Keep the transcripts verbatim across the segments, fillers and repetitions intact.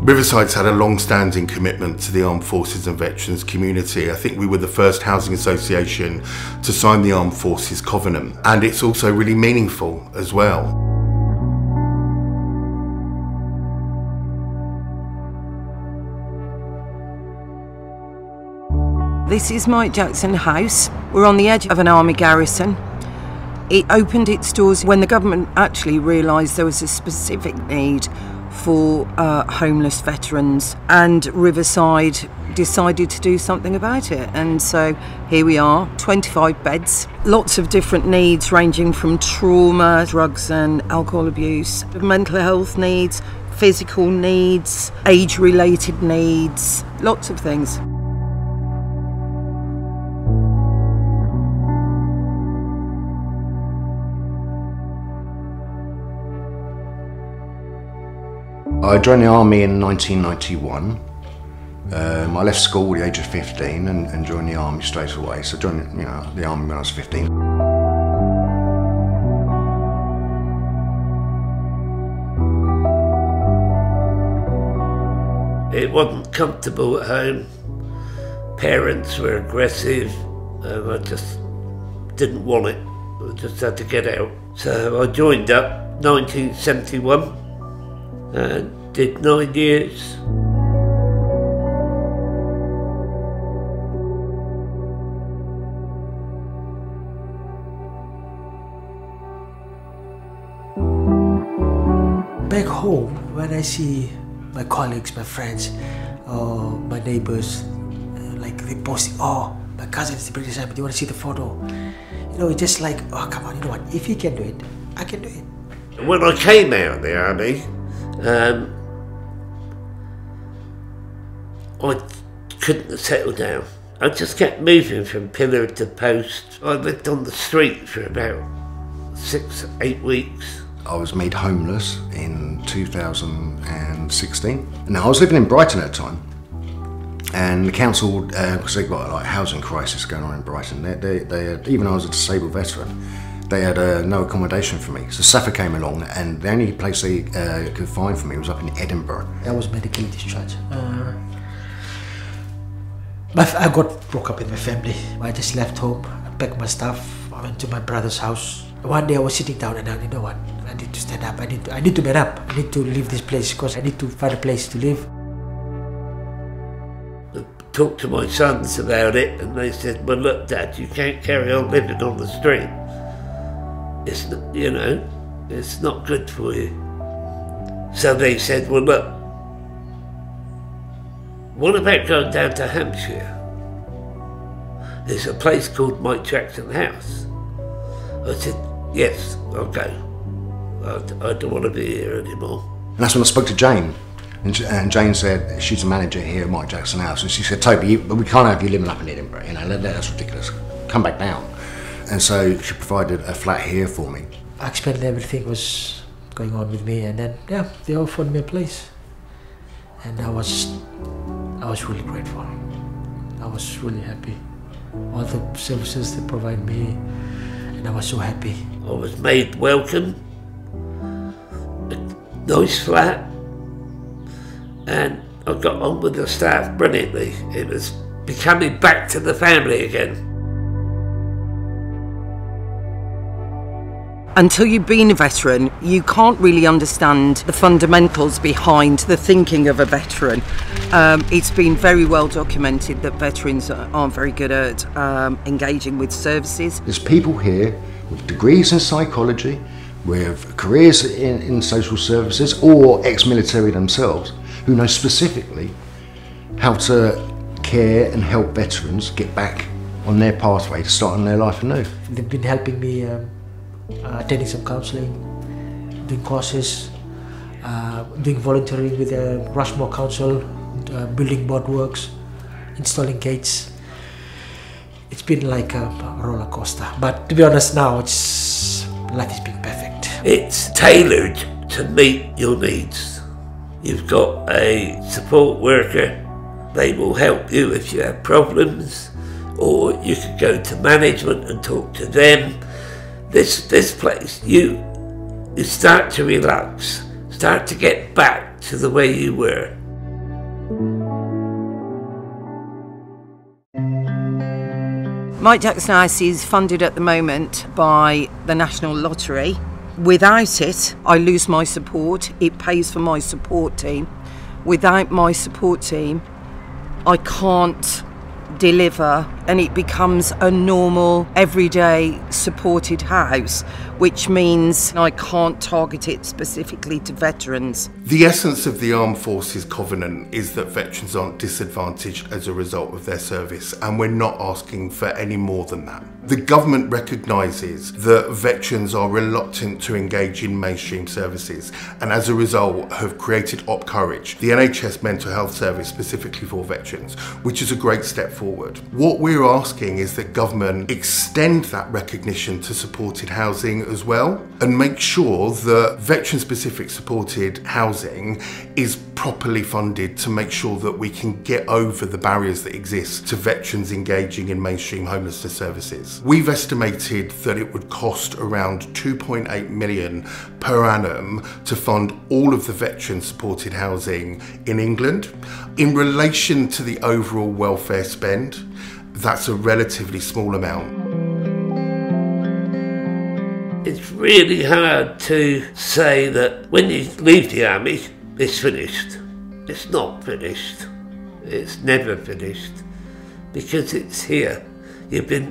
Riverside's had a long-standing commitment to the armed forces and veterans community. I think we were the first housing association to sign the Armed Forces Covenant, and it's also really meaningful as well. This is Mike Jackson House. We're on the edge of an army garrison. It opened its doors when the government actually realised there was a specific need for uh, homeless veterans, and Riverside decided to do something about it. And so here we are, twenty-five beds, lots of different needs ranging from trauma, drugs and alcohol abuse, mental health needs, physical needs, age-related needs, lots of things. I joined the army in nineteen ninety-one. Um, I left school at the age of fifteen and, and joined the army straight away. So I joined, you know, the army when I was fifteen. It wasn't comfortable at home. Parents were aggressive and I just didn't want it. I just had to get out. So I joined up nineteen seventy-one. And did nine years. Back home, when I see my colleagues, my friends, or my neighbors, uh, like they post, oh, my cousin is the British Army, do you want to see the photo? You know, it's just like, oh, come on, you know what, if he can do it, I can do it. When I came out of the army, Um, I couldn't settle down. I just kept moving from pillar to post. I lived on the street for about six, eight weeks. I was made homeless in two thousand sixteen. Now I was living in Brighton at the time, and the council, because uh, they've got like a housing crisis going on in Brighton, they, they, they had, even though I was a disabled veteran, they had uh, no accommodation for me. So Safa came along, and the only place they uh, could find for me was up in Edinburgh. I was medically discharged. Uh, I got broke up with my family. I just left home, I packed my stuff, I went to my brother's house. One day I was sitting down and I, you know what, I need to stand up, I need to, I need to man up, I need to leave this place because I need to find a place to live. I talked to my sons about it and they said, well look Dad, you can't carry on living on the street. It's not, you know, it's not good for you. So they said, well look, what about going down to Hampshire? There's a place called Mike Jackson House. I said, yes, I'll go. I, I don't want to be here anymore. And that's when I spoke to Jane. And, and Jane said, she's a manager here at Mike Jackson House. And she said, Toby, you, we can't have you living up in Edinburgh, you know, that, that's ridiculous. Come back down. And so she provided a flat here for me. I explained everything was going on with me, and then yeah, they offered me a place, and I was, I was really grateful. I was really happy. All the services they provide me, and I was so happy. I was made welcome, a nice flat, and I got on with the staff brilliantly. It was becoming back to the family again. Until you've been a veteran, you can't really understand the fundamentals behind the thinking of a veteran. Um, it's been very well documented that veterans aren't very good at um, engaging with services. There's people here with degrees in psychology, with careers in, in social services, or ex-military themselves, who know specifically how to care and help veterans get back on their pathway to starting their life anew. They've been helping me um, Uh, attending some counselling, doing courses, uh, doing volunteering with the Rushmore Council, uh, building boardworks, installing gates. It's been like a roller coaster, but to be honest now, it's life is being perfect. It's tailored to meet your needs. You've got a support worker. They will help you if you have problems, or you can go to management and talk to them. This, this place, you, you start to relax, start to get back to the way you were. Mike Jackson House is funded at the moment by the National Lottery. Without it, I lose my support. It pays for my support team. Without my support team, I can't deliver, and it becomes a normal, everyday supported house, which means I can't target it specifically to veterans. The essence of the Armed Forces Covenant is that veterans aren't disadvantaged as a result of their service, and we're not asking for any more than that. The government recognises that veterans are reluctant to engage in mainstream services, and as a result have created Op Courage, the N H S mental health service specifically for veterans, which is a great step forward. What we're asking is that government extend that recognition to supported housing as well, and make sure that veteran-specific supported housing is properly funded to make sure that we can get over the barriers that exist to veterans engaging in mainstream homelessness services. We've estimated that it would cost around two point eight million per annum to fund all of the veteran-supported housing in England. In relation to the overall welfare spend, that's a relatively small amount. It's really hard to say that when you leave the army, it's finished. It's not finished. It's never finished. Because it's here. You've been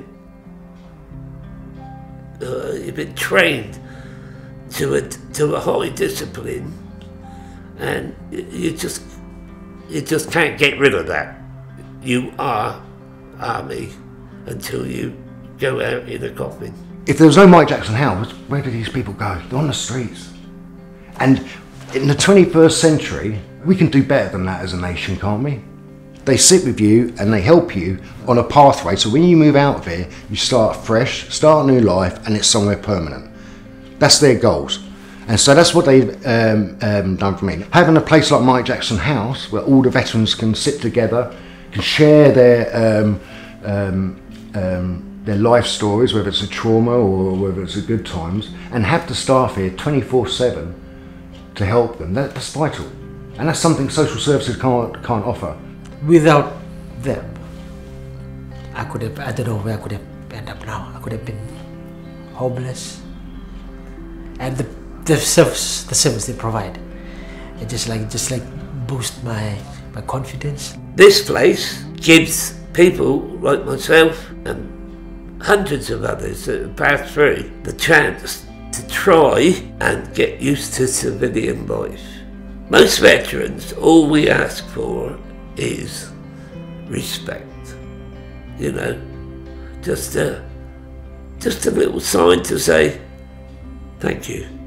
uh, you've been trained to a to a high discipline, and you just you just can't get rid of that. You are army until you go out in a coffin. If there was no Mike Jackson House, where do these people go? They're on the streets. And in the twenty-first century, we can do better than that as a nation, can't we? They sit with you and they help you on a pathway, so when you move out of here, you start fresh, start a new life, and it's somewhere permanent. That's their goals. And so that's what they've um, um, done for me. Having a place like Mike Jackson House, where all the veterans can sit together, can share their um, um, um, their life stories, whether it's a trauma or whether it's a good times, and have the staff here twenty-four seven to help them. That, that's vital, and that's something social services can't can't offer. Without them, I could have, I don't know where I could have ended up now. I could have been homeless, and the the service the service they provide, it just like just like boost my my confidence. This place gives people like myself and hundreds of others that have passed through the chance to try and get used to civilian life. Most veterans, all we ask for is respect. You know, just a, just a little sign to say, thank you.